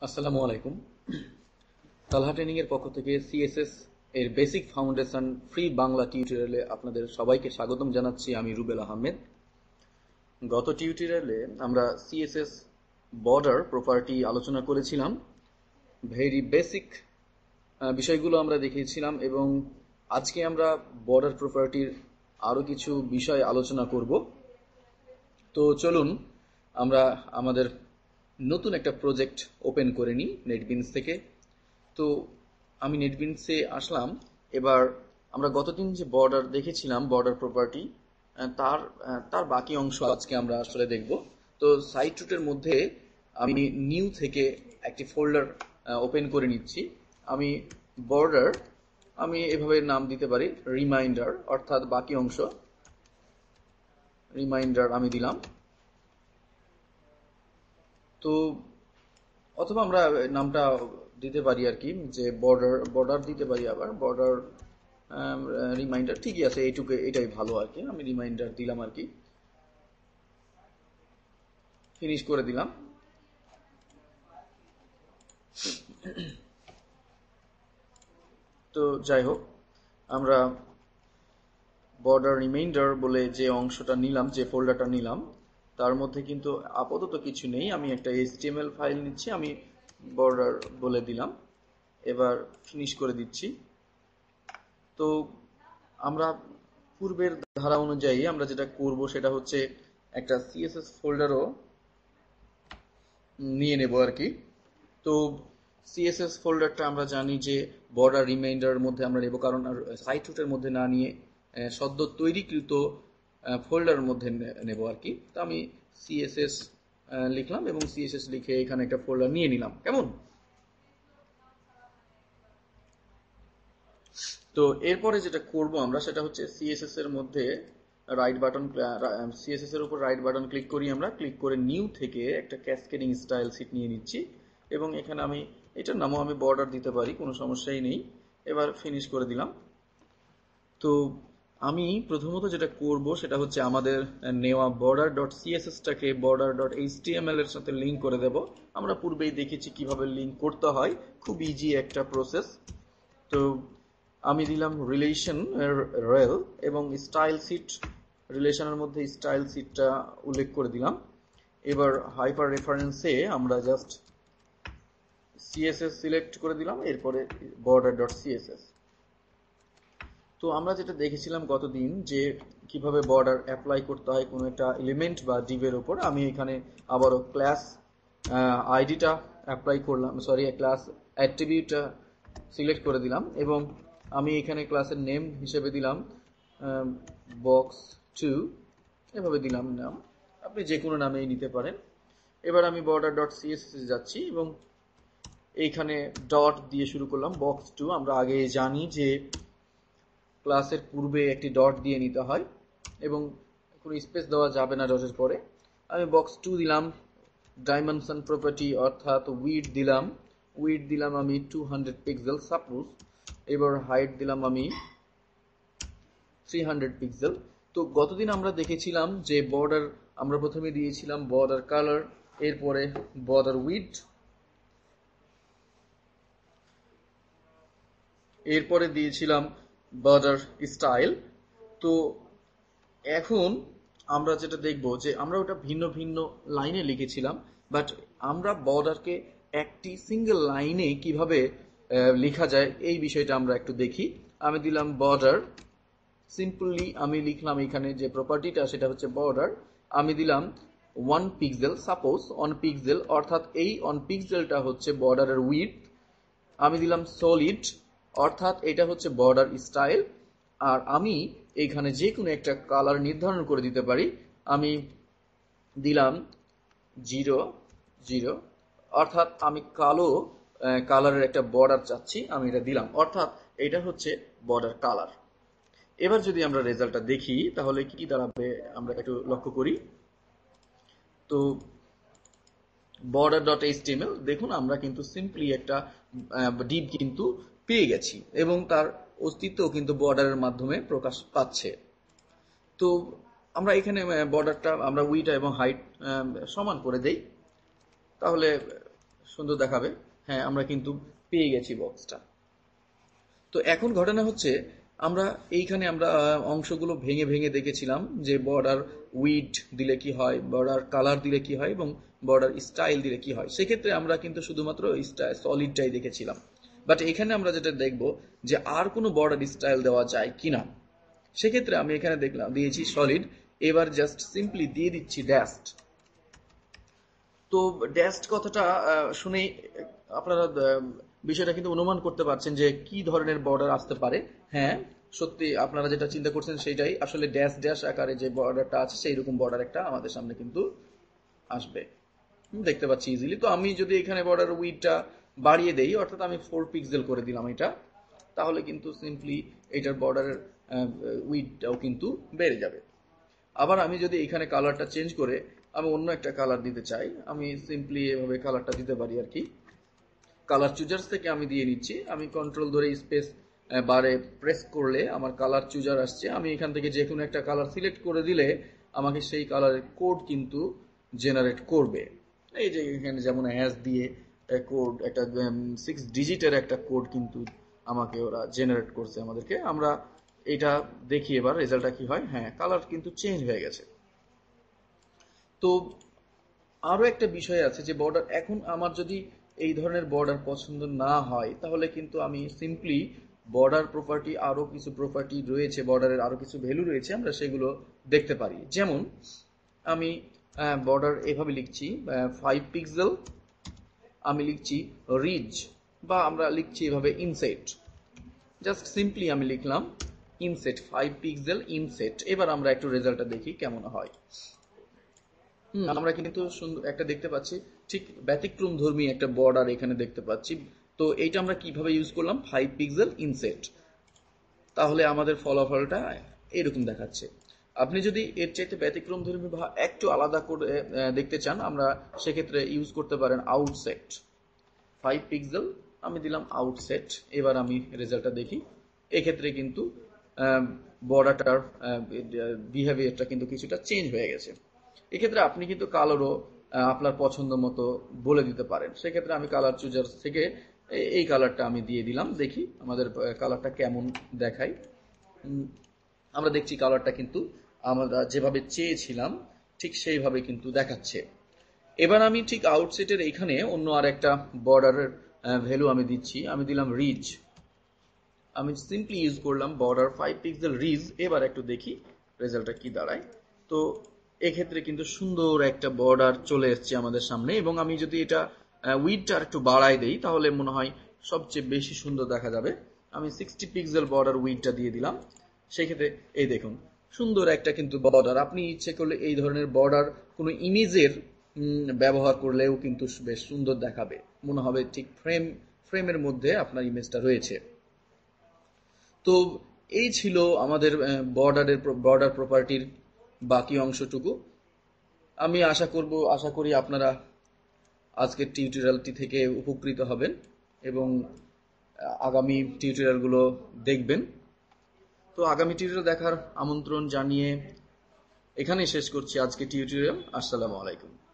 আসসালামু আলাইকুম। তালহা ট্রেনিং এর পক্ষ থেকে সিএসএস এর বেসিক ফাউন্ডেশন ফ্রি বাংলা টিউটোরিয়ালে আপনাদের সবাইকে স্বাগতম জানাচ্ছি। আমি রুবেল আহমেদ। গত টিউটোরিয়ালে আমরা সিএসএস বর্ডার প্রপার্টি আলোচনা করেছিলাম। ভেরি বেসিক বিষয়গুলো আমরা দেখিয়েছিলাম এবং আজকে আমরা বর্ডার প্রপার্টির আরও কিছু বিষয় আলোচনা করব। তো চলুন আমরা আমাদের নতুন একটা প্রজেক্ট ওপেন করে নিই নেটবিনস থেকে। তো আমি নেটবিনসে আসলাম। এবার আমরা গতদিন যে বর্ডার দেখেছিলাম, বর্ডার প্রপার্টি, তার তার বাকি অংশ আজকে আমরা আসলে দেখব। তো সাইট রুটের মধ্যে আমি নিউ থেকে একটি ফোল্ডার ওপেন করে নিচ্ছি। আমি বর্ডার, আমি এভাবে নাম দিতে পারি রিমাইন্ডার, অর্থাৎ বাকি অংশ রিমাইন্ডার আমি দিলাম। তো অথবা আমরা নামটা দিতে পারি আর কি, যে বর্ডার দিতে পারি, আবার বর্ডার রিমাইন্ডার, ঠিকই আছে, এইটুকু, এটাই ভালো আর কি। আমি রিমাইন্ডার দিলাম আর কি, ফিনিশ করে দিলাম। তো যাই হোক, আমরা বর্ডার রিমাইন্ডার বলে যে অংশটা নিলাম, যে ফোল্ডারটা নিলাম, তার মধ্যে কিন্তু আপাতত কিছু নেই। আমি একটা HTML ফাইল নিচ্ছি, আমি বর্ডার বলে দিলাম, এবার ফিনিশ করে দিচ্ছি। তো আমরা পূর্বের ধারা অনুযায়ী আমরা যেটা করব সেটা হচ্ছে একটা সিএসএস ফোল্ডারও নিয়ে নেব আর কি। তো সিএসএস ফোল্ডারটা আমরা জানি যে বর্ডার রিমাইন্ডারের মধ্যে আমরা নেব, কারণ সাইট রুটের মধ্যে না নিয়ে সদ্য তৈরিকৃত ফোল্ডারের মধ্যে নেব আর কি। তো আমি সিএসএস লিখলাম এবং সিএসএস লিখে এখানে একটা ফোল্ডার নিয়ে নিলাম। কেমন? তো এরপরে যেটা করব আমরা সেটা হচ্ছে সিএসএস এর মধ্যে রাইট বাটন, সিএসএস এর উপর রাইট বাটন ক্লিক করি আমরা, ক্লিক করে নিউ থেকে একটা ক্যাসকেডিং স্টাইল শীট নিয়ে নিচ্ছি এবং এখানে আমি এটার নামও আমি বর্ডার দিতে পারি, কোনো সমস্যাই নেই। এবার ফিনিশ করে দিলাম। তো আমি প্রথমত যেটা করব সেটা হচ্ছে আমাদের নেওয়া বর্ডার ডট সিএসএসটাকে বর্ডার ডট এইচটিএমএল এর সাথে লিঙ্ক করে দেব। আমরা পূর্বেই দেখেছি কিভাবে লিঙ্ক করতে হয়, খুব ইজি একটা প্রসেস। তো আমি দিলাম রিলেশন রেল এবং স্টাইল সিট, রিলেশনের মধ্যে স্টাইল সিটটা উল্লেখ করে দিলাম। এবার হাইপার রেফারেন্সে আমরা জাস্ট সিএসএস সিলেক্ট করে দিলাম, এরপরে বর্ডার ডট সিএসএস। তো আমরা যেটা দেখেছিলাম গতদিন যে কিভাবে বর্ডার অ্যাপ্লাই করতে হয় কোনো একটা এলিমেন্ট বা ডিভের উপর, আমি এখানে আবারও ক্লাস আইডিটা অ্যাপ্লাই করলাম, সরি, ক্লাস অ্যাট্রিবিউটটা সিলেক্ট করে দিলাম এবং আমি এখানে ক্লাসের নেম হিসেবে দিলাম box2, এভাবে দিলাম নাম, আপনি যে কোনো নামেই নিতে পারেন। এবার আমি বর্ডার ডট সিএসএস যাচ্ছি এবং এইখানে ডট দিয়ে শুরু করলাম box2। আমরা আগে জানি যে ক্লাসের পূর্বে একটি ডট দিয়ে নিতে হয় এবং কোনো স্পেস দেওয়া যাবে না ডটের পরে। আমি box2 দিলাম, ডাইমেনশন প্রপার্টি অর্থাৎ উইডথ দিলাম আমি 200 পিক্সেল সাপোজ। এবার হাইট দিলাম আমি 300 পিক্সেল। তো গতদিন আমরা দেখেছিলাম যে বর্ডার আমরা প্রথমে দিয়েছিলাম বর্ডার কালার, এরপরে বর্ডার উইডথ, এরপরে দিয়েছিলাম বর্ডার স্টাইল। তো এখন আমরা যেটা দেখব যে আমরা ওটা ভিন্ন ভিন্ন লাইনে লিখেছিলাম, বাট আমরা বর্ডারকে একটি সিঙ্গেল লাইনে কিভাবে লেখা যায় এই বিষয়টা আমরা একটু দেখি। আমি দিলাম বর্ডার, সিম্পলি আমি লিখলাম এখানে যে প্রপার্টিটা সেটা হচ্ছে বর্ডার, আমি দিলাম 1 পিক্সেল, সাপোজ 1 পিক্সেল, অর্থাৎ এই 1 পিক্সেলটা হচ্ছে বর্ডারের উইডথ। আমি দিলাম সলিড, অর্থাৎ এটা হচ্ছে বর্ডার স্টাইল। আর আমি এইখানে যে কোনো একটা কালার নির্ধারণ করে দিতে পারি, আমি দিলাম 0, অর্থাৎ আমি কালো কালারের একটা বর্ডার চাচ্ছি, আমি এটা দিলাম, অর্থাৎ এটা হচ্ছে বর্ডার কালার। এবার যদি আমরা রেজাল্টটা দেখি তাহলে কি দাঁড়াবে আমরা একটু লক্ষ্য করি। তো বর্ডার ডট এইচটিএমএল, দেখুন আমরা কিন্তু সিম্পলি একটা ডিভ কিন্তু পেয়ে গেছি এবং তার অস্তিত্ব কিন্তু বর্ডারের মাধ্যমে প্রকাশ পাচ্ছে। তো আমরা এখানে বর্ডারটা আমরা উইডথ এবং হাইট সমান করে দেই, তাহলে সুন্দর দেখাবে। হ্যাঁ, আমরা কিন্তু পেয়ে গেছি বক্সটা। তো এখন ঘটনা হচ্ছে আমরা এইখানে আমরা অংশগুলো ভেঙে ভেঙে দেখেছিলাম যে বর্ডার উইড দিলে কি হয়, বর্ডার কালার দিলে কি হয় এবং বর্ডার স্টাইল দিলে কি হয়। সেক্ষেত্রে আমরা কিন্তু শুধুমাত্র সলিডটাই দেখেছিলাম। বাট এখানে আমরা যেটা দেখব যে আর কোনো বর্ডার স্টাইল দেওয়া যায় কিনা। সেক্ষেত্রে আমি এখানে দেখলাম দিয়েছি সলিড, এবার জাস্ট সিম্পলি দিয়ে দিচ্ছি ড্যাশড। তো ড্যাশড কথাটা শুনেই আপনারা বিষয়টা কিন্তু অনুমান করতে পারছেন যে কি ধরনের বর্ডার আসতে পারে। হ্যাঁ, সত্যি আপনারা যেটা চিন্তা করছেন সেটাই, আসলে ড্যাশ ড্যাশ আকারে যে বর্ডারটা আছে সেই রকম বর্ডার একটা আমাদের সামনে কিন্তু আসবে, দেখতে পাচ্ছি ইজিলি। তো আমি যদি এখানে বর্ডার উইডটা বাড়িয়ে দেই, অর্থাৎ আমি 4 পিক্সেল করে দিলাম এটা, তাহলে কিন্তু সিম্পলি এটার বর্ডারের উইডটাও কিন্তু বেড়ে যাবে। আবার আমি যদি এখানে কালারটা চেঞ্জ করে আমি অন্য একটা কালার দিতে চাই, আমি সিম্পলি এভাবে কালারটা দিতে পারি আর কি। কালার চুজার্স থেকে আমি দিয়ে নিচ্ছি, আমি কন্ট্রোল ধরে স্পেস বারে প্রেস করলে আমার কালার চুজার আসছে। আমি এখান থেকে যে কোনো একটা কালার সিলেক্ট করে দিলে আমাকে সেই কালারের কোড কিন্তু জেনারেট করবে। এই যে এখানে যেমন অ্যাজ দিয়ে কোড একটা 6 ডিজিটের একটা কোড কিন্তু আমাকে ওরা জেনারেট করছে আমাদেরকে। আমরা এটা দেখি এবার রেজাল্টটা কি হয়। হ্যাঁ, কালার কিন্তু চেঞ্জ হয়ে গেছে। তো আরো একটা বিষয় আছে যে বর্ডার, এখন আমার যদি এই ধরনের বর্ডার পছন্দ না হয় তাহলে কিন্তু আমি সিম্পলি বর্ডার প্রপার্টি, আরো কিছু প্রপার্টি রয়েছে, বর্ডারের আরো কিছু ভ্যালু রয়েছে, আমরা সেগুলো দেখতে পারি। যেমন আমি বর্ডার এভাবে লিখছি 5 পিক্সেল, আমি লিখছি রিজ, বা আমরা লিখছি এভাবে ইনসেট। জাস্ট সিম্পলি আমি লিখলাম ইনসেট 5 পিক্সেল ইনসেট। এবার আমরা একটু রেজাল্টটা দেখি কেমন হয়। আমরা কিন্তু সুন্দর একটা দেখতে পাচ্ছি, ঠিক ব্যতিক্রম ধর্মী একটা বর্ডার এখানে দেখতে পাচ্ছি। তো এইটা আমরা কিভাবে ইউজ করলাম, 5 পিক্সেল ইনসেট, তাহলে আমাদের ফলাফলটা এরকম দেখাচ্ছে। আপনি যদি এর চাইতে ব্যতিক্রম ধর্মী বা একটু আলাদা করে দেখতে চান, আমরা সেক্ষেত্রে ইউজ করতে পারেন আউটসেট। 5 পিক্সেল আমি দিলাম আউটসেট। এবার আমি রেজাল্টটা দেখি, এক্ষেত্রে কিন্তু বর্ডারটার বিহেভিয়ারটা কিন্তু কিছুটা চেঞ্জ হয়ে গেছে। এক্ষেত্রে আপনি কিন্তু কালারও আপনার পছন্দ মতো বলে দিতে পারেন। সেক্ষেত্রে আমি কালার চুজার থেকে এই কালারটা আমি দিয়ে দিলাম, দেখি আমাদের কালারটা কেমন দেখায়। আমরা দেখছি কালারটা কিন্তু আমরা যেভাবে চেয়েছিলাম ঠিক সেইভাবে কিন্তু দেখাচ্ছে। এবার আমি ঠিক আউটসেটের এখানে অন্য আর একটা বর্ডারের ভ্যালু আমি দিচ্ছি, আমি দিলাম রিজ। আমি সিম্পলি ইউজ করলাম বর্ডার 5 পিক্সেল রিজ। এবার একটু দেখি রেজাল্টটা কি দাঁড়ায়। তো এক্ষেত্রে কিন্তু সুন্দর একটা বর্ডার চলে এসছে আমাদের সামনে, এবং আমি যদি এটা উইডটা আর একটু বাড়াই দেই তাহলে মনে হয় সবচেয়ে বেশি সুন্দর দেখা যাবে। আমি 60 পিক্সেল বর্ডার উইডটা দিয়ে দিলাম। সেক্ষেত্রে এই দেখুন সুন্দর একটা কিন্তু বর্ডার। আপনি ইচ্ছে করলে এই ধরনের বর্ডার কোনো ইমেজের ব্যবহার করলেও কিন্তু বেশ সুন্দর দেখাবে, মনে হবে ঠিক ফ্রেমের মধ্যে আপনার ইমেজটা রয়েছে। তো এই ছিল আমাদের বর্ডার প্রপার্টির বাকি অংশটুকু। আমি আশা করি আপনারা আজকের টিউটোরিয়ালটি থেকে উপকৃত হবেন এবং আগামী টিউটোরিয়ালগুলো দেখবেন। তো আগামী টিউটোরিয়াল দেখার আমন্ত্রণ জানিয়ে এখানেই শেষ করছি আজকে টিউটোরিয়াল। আসসালামু আলাইকুম।